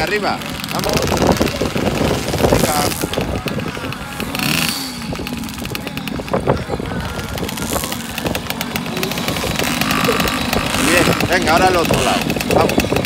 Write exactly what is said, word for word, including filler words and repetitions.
arriba. Vamos. Venga. Bien, venga, ahora al otro lado. Vamos.